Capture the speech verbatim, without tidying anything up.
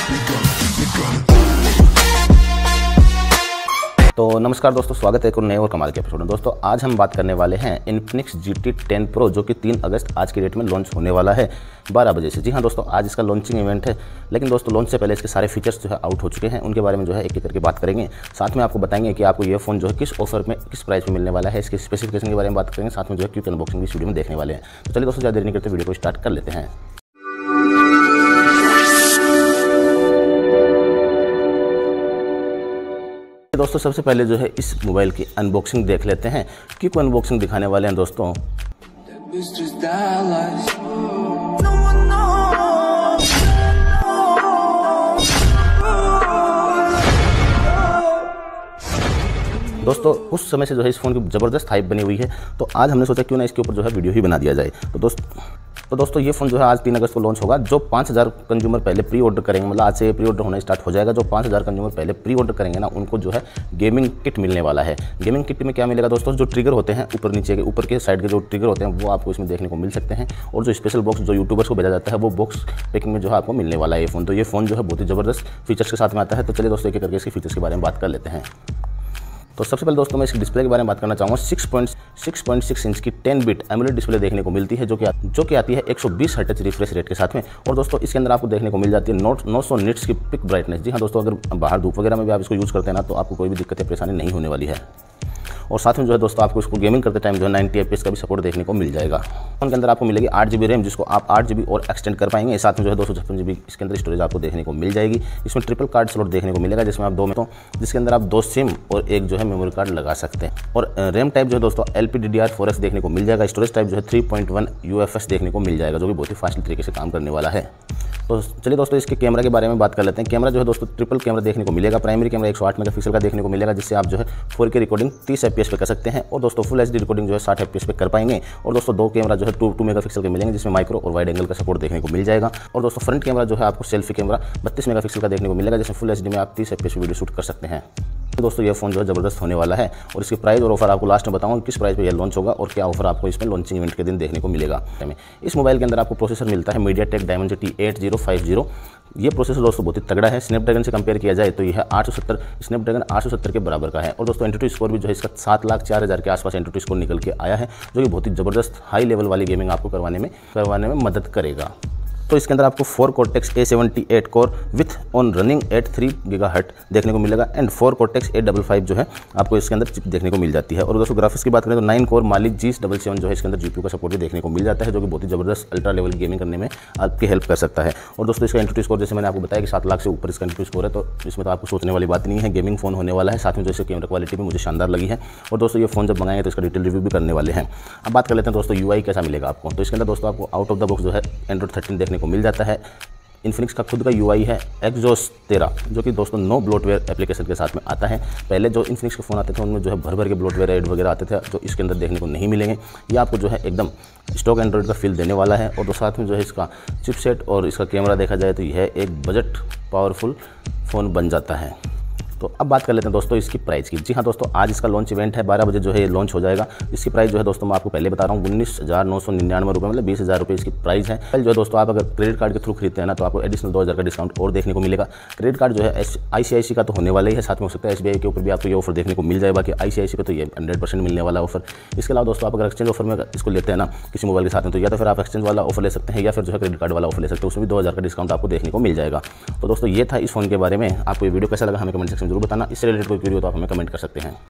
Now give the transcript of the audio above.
तो नमस्कार दोस्तों, स्वागत है एक और नए और कमाल के एपिसोड में। दोस्तों आज हम बात करने वाले हैं Infinix G T ten pro, जो कि तीन अगस्त आज की डेट में लॉन्च होने वाला है बारह बजे से। जी हाँ दोस्तों, आज इसका लॉन्चिंग इवेंट है, लेकिन दोस्तों लॉन्च से पहले इसके सारे फीचर्स जो है आउट हो चुके हैं। उनके बारे में जो है एक एक करके बात करेंगे। साथ में आपको बताएंगे कि आपको ये फ़ोन जो है किस ऑफर में किस प्राइस में मिलने वाला है, इसके स्पेसिफिकेशन के बारे में बात करेंगे। साथ में जो है क्विक अनबॉक्सिंग इस वीडियो में देखने वाले हैं। तो चलिए दोस्तों, ज़्यादा देर नहीं करते वीडियो को स्टार्ट कर लेते हैं। दोस्तों सबसे पहले जो है इस मोबाइल की अनबॉक्सिंग देख लेते हैं। क्विक अनबॉक्सिंग दिखाने वाले हैं दोस्तों। दोस्तों कुछ समय से जो है इस फ़ोन की ज़बरदस्त हाइप बनी हुई है, तो आज हमने सोचा क्यों ना इसके ऊपर जो है वीडियो ही बना दिया जाए। तो दोस्त तो दोस्तों ये फ़ोन जो है आज तीन अगस्त को लॉन्च होगा। जो पाँच हज़ार कंज्यूमर पहले प्री ऑर्डर करेंगे, मतलब आज से प्री ऑर्डर होना स्टार्ट हो जाएगा। जो पाँच हज़ार कंज्यूमर पहले प्री ऑर्डर करेंगे ना, उनको जो है गेमिंग किट मिलने वाला है। गेमिंग किट में क्या मिलेगा दोस्तों, जो ट्रिगर होते हैं ऊपर नीचे के ऊपर के साइड के जो ट्रिगर होते हैं वो आपको इसमें देखने को मिल सकते हैं। और जो स्पेशल बॉक्स जो यूट्यूबर्स को भेजा जाता है, वो बॉक्स पैकिंग में जो है आपको मिलने वाला है ये फ़ोन। तो ये फ़ोन जो है बहुत ही ज़बरदस्त फीचर्स के साथ में आता है। तो चलिए दोस्तों एक एक करके इसके फीचर्स के बारे में बात कर लेते हैं। तो सबसे पहले दोस्तों मैं इसकी डिस्प्ले के बारे में बात करना चाहूँगा। सिक्स पॉइंट सिक्स इंच की टेन बिट एमोलेड डिस्प्ले देखने को मिलती है, जो कि जो कि आती है एक सौ बीस हर्ट्ज रिफ्रेश रेट के साथ में। और दोस्तों इसके अंदर आपको देखने को मिल जाती है नौ सौ निट्स की पिक ब्राइटनेस। जी हाँ दोस्तों, अगर बाहर धूप वगैरह में भी आप इसको यूज़ करते हैं ना, तो आपको कोई भी दिक्कत या परेशानी नहीं होने वाली है। और साथ में जो है दोस्तों आपको इसको गेमिंग करते टाइम जो है नाइंटी एफ पी एस का भी सपोर्ट देखने को मिल जाएगा। फोन के अंदर आपको मिलेगी आठ जी बी रैम, जिसको आप आठ जी बी और एक्सटेंड कर पाएंगे। साथ में जो है दो सौ छप्पन जी बी इसके अंदर स्टोरेज आपको देखने को मिल जाएगी। इसमें ट्रिपल कार्ड स्लॉट देखने को मिलेगा, जिसमें आप दो में तो जिसके अंदर आप दो सिम और एक जो है मेमोरी कार्ड लगा सकते हैं। और रैम टाइप जो है दोस्तों L P D D R four X देखने को मिल जाएगा। स्टोरेज टाइप जो है three point one U F S देखने को मिल जाएगा, जो कि बहुत ही फास्ट तरीके से काम करने वाला है। तो चलिए दोस्तों इसके कैमरा के बारे में बात कर लेते हैं। कैमरा जो है दोस्तों ट्रिपल कैमरा देखने को मिलेगा। प्राइमरी कैमरा एक सौ आठ मेगापिक्सल का देखने को मिलेगा, जिससे आप जो है फोर के रिकॉर्डिंग तीस एफ पी एस पे कर सकते हैं। और दोस्तों फुल एच डी रिकॉर्डिंग जो है साठ एफ पी एस पे कर पाएंगे। और दोस्तों दो कैमरा जो है टू टू मेगापिक्सल के मिलेंगे, जिसमें माइक्रो और वाइड एंगल का सपोर्ट देखने को मिल जाएगा। और दोस्तों फ्रंट कैमरा जो है आपको सेल्फी कैमरा बत्तीस मेगापिक्सल का देखने को मिलेगा, जिसमें फुल एच डी में आप तीस F P S video shoot कर सकते हैं। तो दोस्तों ये फ़ोन जो है ज़बरदस्त होने वाला है। और इसकी प्राइस और ऑफर आपको लास्ट में बताऊंगा किस प्राइस पे यह लॉन्च होगा और क्या ऑफर आपको इसमें लॉन्चिंग इवेंट के दिन देखने को मिलेगा। इस मोबाइल के अंदर आपको प्रोसेसर मिलता है MediaTek Dimensity eight zero five zero. ये प्रोसेसर दोस्तों बहुत ही तगड़ा है। स्नैपड्रैगन से कंपेयर किया जाए तो यह आठ सौ सत्तर स्नैपड्रैगन आठ सौ सत्तर के बराबर का है। और दोस्तों एंट्री स्कोर भी जो है इसका सात लाख चार हज़ार के आसपास एंट्री स्कोर निकल के आया है, जो कि बहुत ही ज़बरदस्त हाई लेवल वाली गेमिंग आपको करवाने में करवाने में मदद करेगा। तो इसके अंदर आपको four cortex A seventy eight core with on running at three gigahertz देखने को मिलेगा। And four cortex A double five जो है आपको इसके अंदर चिप देखने को मिल जाती है। और दोस्तों ग्राफिक्स की बात करें तो नाइन कोर मालिक जी डबल सेवन जो है इसके अंदर जीपीयू का सपोर्ट भी देखने को मिल जाता है, जो कि बहुत ही ज़बरदस्त अल्ट्रा लेवल गेमिंग करने में आपकी हेल्प कर सकता है। और दोस्तों इसका एंट्री स्कोर जैसे मैंने आपको बताया कि सात लाख से ऊपर इसका एंट्री स्कोर है, तो इसमें तो आपको सोचने वाली बात नहीं है, गेमिंग फोन होने वाला है। साथ में जो इसकी कैमरा क्वालिटी भी मुझे शानदार लगी है। और दोस्तों ये फोन जब मंगाएंगे तो इसका डिटेल रिव्यू भी करने वाले हैं। अब बात कर लेते हैं दोस्तों यूआई कैसा मिलेगा आपको। तो इसके अंदर दोस्तों आपको आउट ऑफ द बॉक्स जो है एंड्रॉइड थर्टीन देखने को मिल जाता है। इन्फिनिक्स का खुद का यूआई है एक्सोस तेरह, जो कि दोस्तों नो ब्लोटवेयर एप्लीकेशन के साथ में आता है। पहले जो इन्फिनिक्स के फ़ोन आते थे उनमें जो है भर भर के ब्लोटवेयर ऐड वगैरह आते थे, जो इसके अंदर देखने को नहीं मिलेंगे। ये आपको जो है एकदम स्टॉक एंड्रॉइड का फील देने वाला है। और तो साथ में जो है इसका चिपसेट और इसका कैमरा देखा जाए तो यह एक बजट पावरफुल फ़ोन बन जाता है। तो अब बात कर लेते हैं दोस्तों इसकी प्राइस की। जी हाँ दोस्तों, आज इसका लॉन्च इवेंट है, बारह बजे जो है ये लॉन्च हो जाएगा। इसकी प्राइस जो है दोस्तों मैं आपको पहले बता रहा हूँ उन्नीस हज़ार नौ सौ निन्यानवे रुपये, मतलब बीस हज़ार रुपये इसकी प्राइस है। पहले जो है दोस्तों आप अगर क्रेडिट कार्ड के थ्रू खरीदते हैं ना, तो आपको एडिशनल दो हज़ार का डिस्काउंट और देखने को मिलेगा। क्रेडिट कार्ड जो है आई सी आई सी का तो होने वाला ही है, साथ में हो सकता है एस बी आई के ऊपर भी आपको ये ऑफर देखने को मिल जाए। बाकी आई सी आई सी का तो ये हंड्रेड परसेंट मिलने वाला ऑफर। इसके अलावा दोस्तों आप अगर एक्सचेंज ऑफर में इसको लेते हैं ना किसी मोबाइल के साथ में, तो या तो फिर आप एक्सचेंज वाला ऑफर ले सकते हैं, या फिर जो है क्रेडिट कार्ड वाला ऑफर ले सकते हैं, उसमें भी दो हज़ार का डिस्काउंट आपको देखने को मिल जाएगा। तो दोस्तों ये था इस फोन के बारे में। आपको ये वीडियो कैसा लगा हमें कमेंट सेक्शन में जरूर बताना। इससे रिलेटेड कोई वीडियो तो आप हमें कमेंट कर सकते हैं।